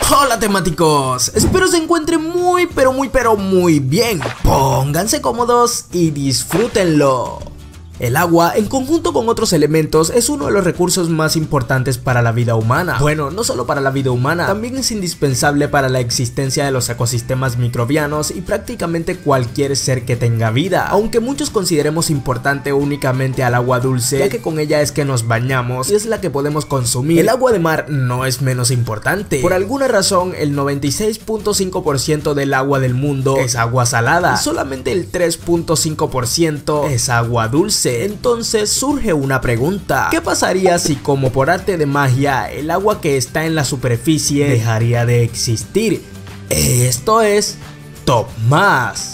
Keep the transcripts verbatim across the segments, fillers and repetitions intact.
Hola temáticos, espero se encuentren muy pero muy pero muy bien. Pónganse cómodos y disfrútenlo. El agua, en conjunto con otros elementos, es uno de los recursos más importantes para la vida humana. Bueno, no solo para la vida humana, también es indispensable para la existencia de los ecosistemas microbianos y prácticamente cualquier ser que tenga vida. Aunque muchos consideremos importante únicamente al agua dulce, ya que con ella es que nos bañamos y es la que podemos consumir, el agua de mar no es menos importante. Por alguna razón, el noventa y seis punto cinco por ciento del agua del mundo es agua salada y solamente el tres punto cinco por ciento es agua dulce. Entonces surge una pregunta: ¿qué pasaría si, como por arte de magia, el agua que está en la superficie dejaría de existir? Esto es Top Más.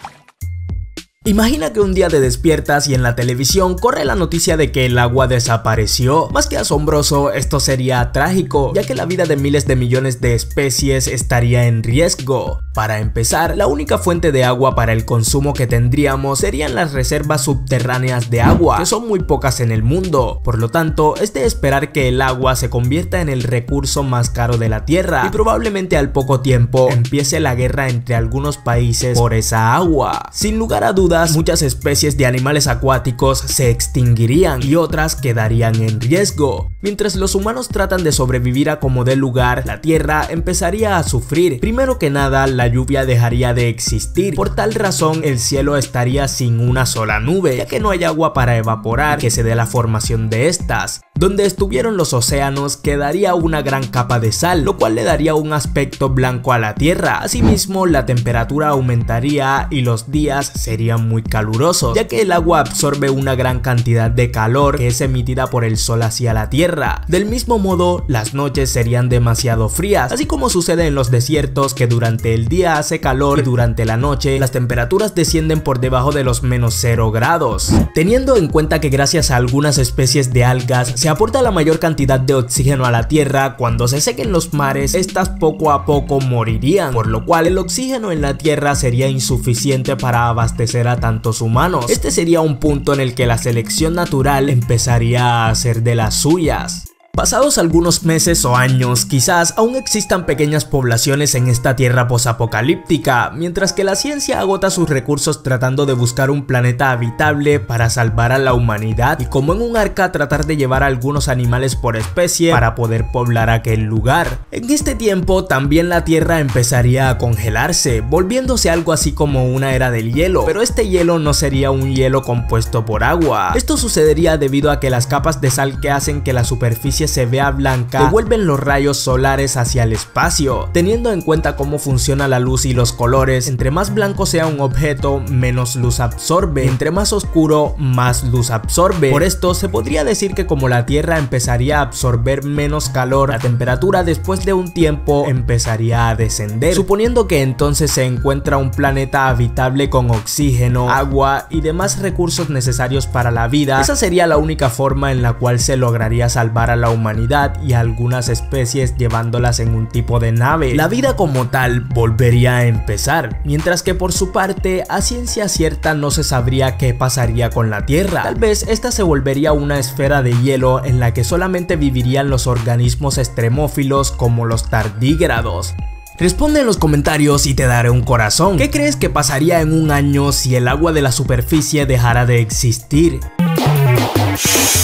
Imagina que un día te despiertas y en la televisión corre la noticia de que el agua desapareció. Más que asombroso, esto sería trágico, ya que la vida de miles de millones de especies estaría en riesgo. Para empezar, la única fuente de agua para el consumo que tendríamos serían las reservas subterráneas de agua, que son muy pocas en el mundo. Por lo tanto, es de esperar que el agua se convierta en el recurso más caro de la Tierra, y probablemente al poco tiempo empiece la guerra entre algunos países por esa agua. Sin lugar a dudas, muchas especies de animales acuáticos se extinguirían y otras quedarían en riesgo. Mientras los humanos tratan de sobrevivir a como dé lugar, la Tierra empezaría a sufrir. Primero que nada, la lluvia dejaría de existir. Por tal razón, el cielo estaría sin una sola nube, ya que no hay agua para evaporar que se dé la formación de estas. Donde estuvieron los océanos quedaría una gran capa de sal, lo cual le daría un aspecto blanco a la Tierra. Asimismo, la temperatura aumentaría y los días serían muy calurosos, ya que el agua absorbe una gran cantidad de calor que es emitida por el sol hacia la Tierra. Del mismo modo, las noches serían demasiado frías, así como sucede en los desiertos, que durante el día hace calor y durante la noche las temperaturas descienden por debajo de los menos cero grados. Teniendo en cuenta que gracias a algunas especies de algas se aporta la mayor cantidad de oxígeno a la Tierra, cuando se sequen los mares, estas poco a poco morirían, por lo cual el oxígeno en la Tierra sería insuficiente para abastecer a tantos humanos. Este sería un punto en el que la selección natural empezaría a hacer de las suyas. Pasados algunos meses o años, quizás aún existan pequeñas poblaciones en esta tierra posapocalíptica, mientras que la ciencia agota sus recursos tratando de buscar un planeta habitable para salvar a la humanidad y, como en un arca, tratar de llevar a algunos animales por especie para poder poblar aquel lugar. En este tiempo también la tierra empezaría a congelarse, volviéndose algo así como una era del hielo, pero este hielo no sería un hielo compuesto por agua. Esto sucedería debido a que las capas de sal que hacen que la superficie se vea blanca devuelven los rayos solares hacia el espacio. Teniendo en cuenta cómo funciona la luz y los colores, entre más blanco sea un objeto, menos luz absorbe, entre más oscuro, más luz absorbe. Por esto se podría decir que como la Tierra empezaría a absorber menos calor, la temperatura después de un tiempo empezaría a descender, suponiendo que entonces se encuentra un planeta habitable con oxígeno, agua y demás recursos necesarios para la vida. Esa sería la única forma en la cual se lograría salvar a la humanidad y a algunas especies llevándolas en un tipo de nave. La vida como tal volvería a empezar, mientras que por su parte a ciencia cierta no se sabría qué pasaría con la Tierra. Tal vez esta se volvería una esfera de hielo en la que solamente vivirían los organismos extremófilos como los tardígrados. Responde en los comentarios y te daré un corazón. ¿Qué crees que pasaría en un año si el agua de la superficie dejara de existir?